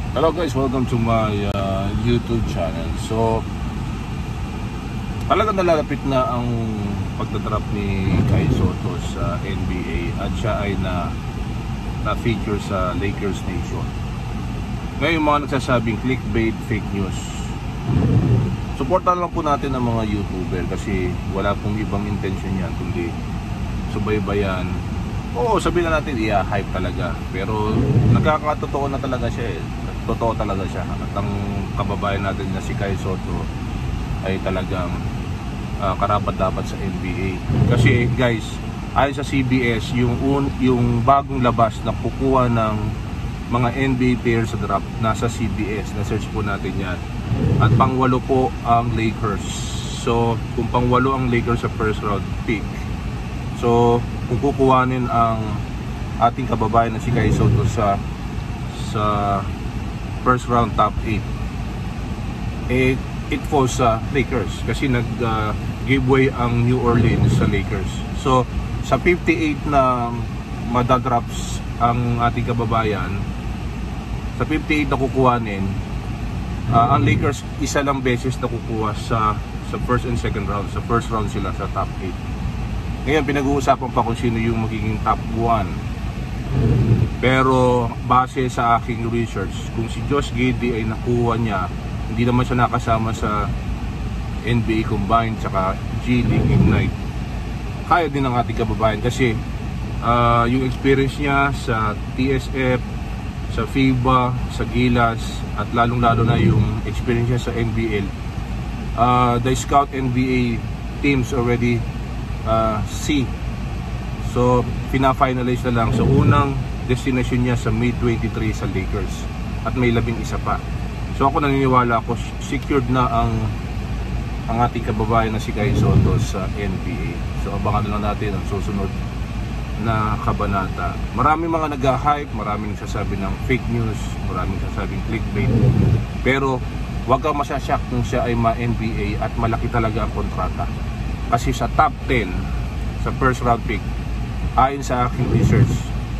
Hello guys, welcome to my YouTube channel. So, talagang nalalapit na ang pagtatrap ni Kai Sotto sa NBA at siya ay na-feature sa Lakers Nation. Ngayon, mga nagsasabing clickbait, fake news, supportan lang po natin ang mga YouTuber kasi wala pong ibang intention yan kundi subaybayan. Oo, sabihin na natin hype talaga, pero nagkakatotoo na talaga siya eh. Totoo talaga siya at ang kababayan natin na si Kai Sotto ay talagang karapat-dapat sa NBA. Kasi guys, ayon sa CBS, yung bagong labas na kukuha ng mga NBA players sa draft nasa CBS, na-search po natin yan. At pang-8 po ang Lakers. So kung pang-8 ang Lakers sa first round pick, so kung kukuhanin ang ating kababayan na si Kai Sotto sa first round top 8, it falls sa Lakers kasi give way ang New Orleans sa Lakers. So sa 58 na madadrops ang ating kababayan, sa 58 na kukuhanin, ang Lakers isa lang beses na kukuha sa first and second round. Sa first round sila sa top 8. Ngayon pinag-uusapan pa kung sino yung magiging top 1. Pero base sa aking research, kung si Josh Giddey ay nakuha niya, hindi naman siya nakasama sa NBA Combined tsaka G League Ignite, kaya din ng ating kababayan kasi yung experience niya sa TSF, sa FIBA, sa Gilas, at lalong lalo na yung experience niya sa NBL. The scout NBA teams already see. So pina-finalize na lang. So unang destination niya sa mid-23 sa Lakers at may 11 pa. So ako naniniwala ako secured na ang ating kababayan na si Kai Sotto sa NBA. So abangan na lang natin ang susunod na kabanata. Maraming mga nag-hype, maraming nagsasabi ng fake news, maraming nagsasabing clickbait. Pero huwag kang masyashock kung siya ay ma-NBA at malaki talaga ang kontrata. Kasi sa top 10 sa first round pick, ayon sa aking research,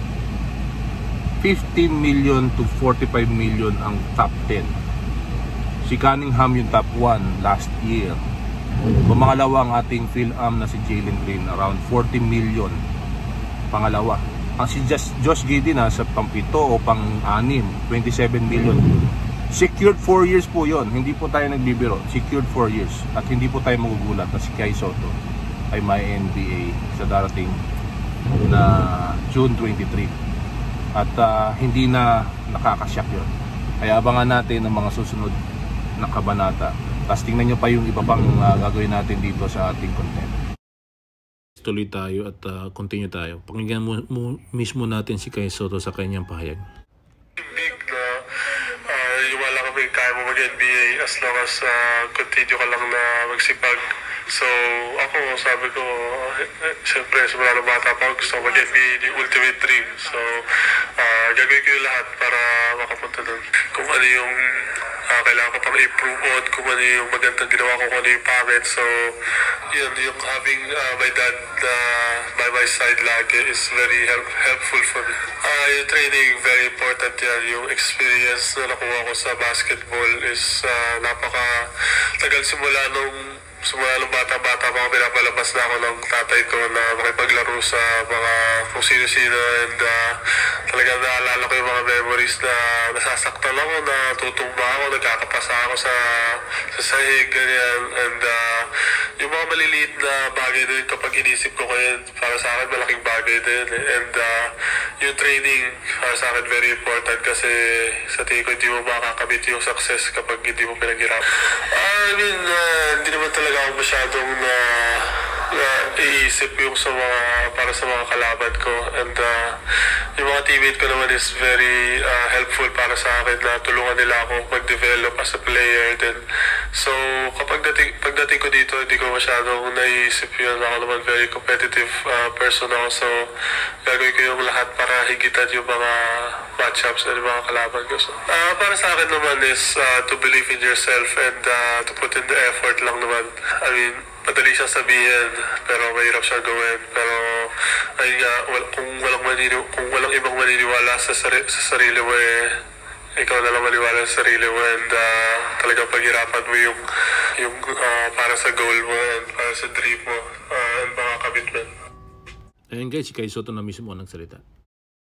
50 million to 45 million ang top 10. Si Cunningham yung top 1 last year. Pangalawa ang ating Phil-Am na si Jalen Green, around 40 million. Pangalawa. Ang si Josh Giddey na sa pang-7 o pang-6, 27 million. Secured 4 years po yon. Hindi po tayo nagbibiro. Secured 4 years. At hindi po tayo magugulat na si Kai Sotto ay may NBA sa darating na June 23. At hindi na nakakasyak yun. Kaya abangan natin ang mga susunod na kabanata. Tapos tingnan nyo pa yung iba pang gagawin natin dito sa ating content. Tuloy tayo at continue tayo. Pakinggan mismo natin si Kai Sotto sa kanyang pahayag. Big na wala kami kaya mo mag-NBA as long as continue ka lang na magsipag. So ako sabi ko, siyempre simula ng bata pa gusto ko mag-NBA, yung ultimate dream. So gagawin ko yung lahat para makapunta doon. Kung ano yung kailangan ko pang improve on, kung ano yung magandang ginawa ko, kung ano yung pangit. So yun, yung having my dad by my side lagi is very helpful for me. Yung training, very important yan. Yung experience na nakuha ko sa basketball is napaka-tagal simula nung bata-bata pa ako, pinapalabas na ako ng tatay ko na makipaglaro sa mga kung sino-sino, and talagang naalala ko yung mga memories na nasasaktan ako, natutumba ako, nagkakapasa ako sa sahig, ganyan, and yung mga maliliit na bagay din kapag inisip ko ngayon, para sa akin malaking bagay din, and yung training para sa akin very important kasi sa tingin ko hindi mo makakamit yung success kapag hindi mo pinaghirap. I mean, hindi naman talaga ako masyadong iisip yung para sa mga kalaban ko, and yung mga teammate ko naman is very helpful para sa akin na tulungan nila ako mag-develop as a player din. So pagdating ko dito, hindi ko masyadong naiisip yun. Ako naman very competitive person ako, so gagawin ko yung lahat para higitan yung mga matchups na yung mga kalaban ko. So, para sa akin naman is to believe in yourself and to put in the effort lang naman. I mean, madali siyang sabihin pero mahirap siya gawin. Pero ayun nga, kung walang ibang maniniwala sa sarili mo, ikaw na lang maniwala sa sarili mo and talagang paghirapan mo yung para sa goal mo and para sa dream mo and mga commitment. Ayan guys, si Kai Soto na mismo ang nagsalita.